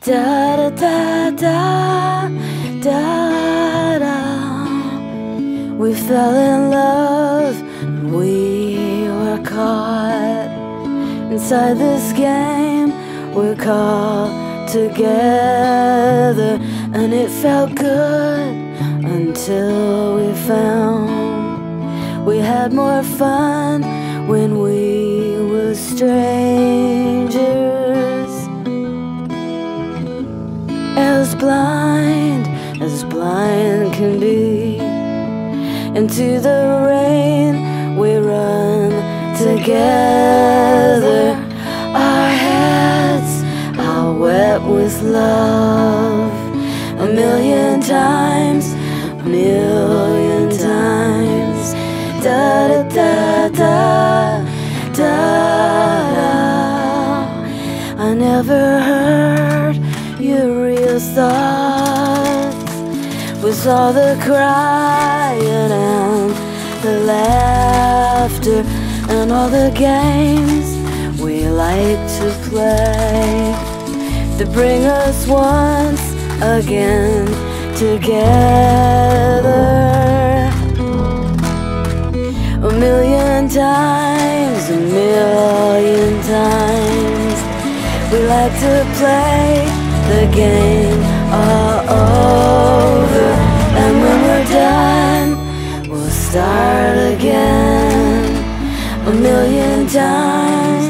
Da da da da da da. We fell in love, and we were caught inside this game we're caught together, and it felt good until we found we had more fun when we were strangers. As blind can be, into the rain we run together. Our heads are wet with love, a million times, a million times. Da da da da da da. I never heard your real thoughts, with all the crying and the laughter and all the games we like to play, to bring us once again together. A million times, a million times, we like to play the game all over, and when we're done, we'll start again a million times.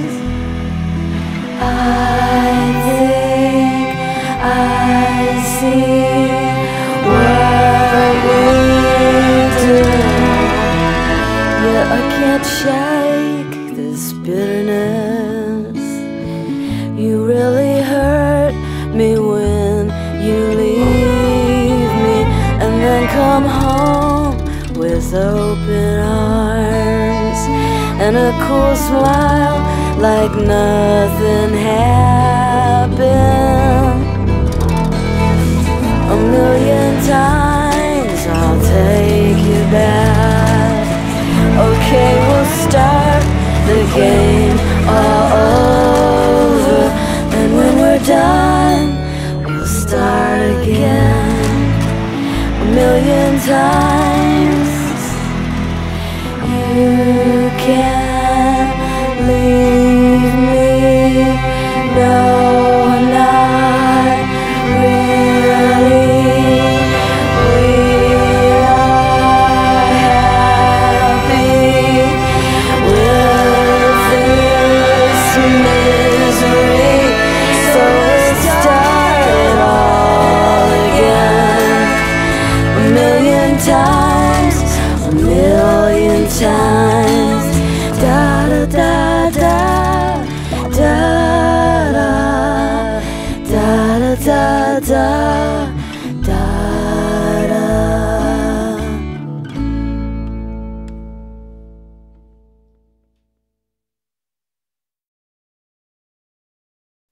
I think I see what we're doing, yet I can't shake this bitterness. You really hurt me when you leave me, and then come home with open arms and a cool smile like nothing happened. A million times I'll take you back. Okay, we'll start the game all over, and when we're done, we'll start again a million times. You can't leave me, no, not really. We are happy with this misery, so let's start it all again a million times, a million times.